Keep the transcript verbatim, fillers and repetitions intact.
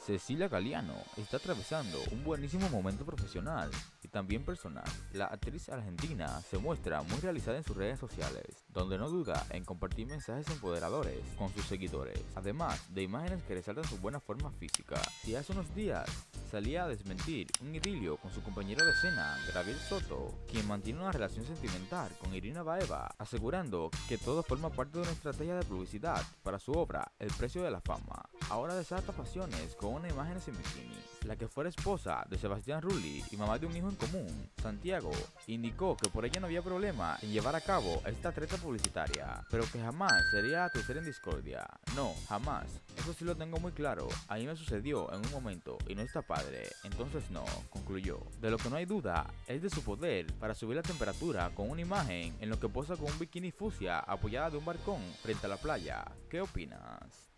Cecilia Galeano está atravesando un buenísimo momento profesional y también personal. La actriz argentina se muestra muy realizada en sus redes sociales, donde no duda en compartir mensajes empoderadores con sus seguidores, además de imágenes que resaltan su buena forma física. Si hace unos días salía a desmentir un idilio con su compañero de escena, Gabriel Soto, quien mantiene una relación sentimental con Irina Baeva, asegurando que todo forma parte de una estrategia de publicidad para su obra El precio de la fama. Ahora desata pasiones con una imagen en bikini. La que fuera esposa de Sebastián Rulli y mamá de un hijo en común, Santiago, indicó que por ella no había problema en llevar a cabo esta treta publicitaria, pero que jamás sería tercera en discordia. No, jamás. Eso sí lo tengo muy claro. A mí me sucedió en un momento y no está padre, entonces no, concluyó. De lo que no hay duda es de su poder para subir la temperatura con una imagen en lo que posa con un bikini fucsia apoyada de un balcón frente a la playa. ¿Qué opinas?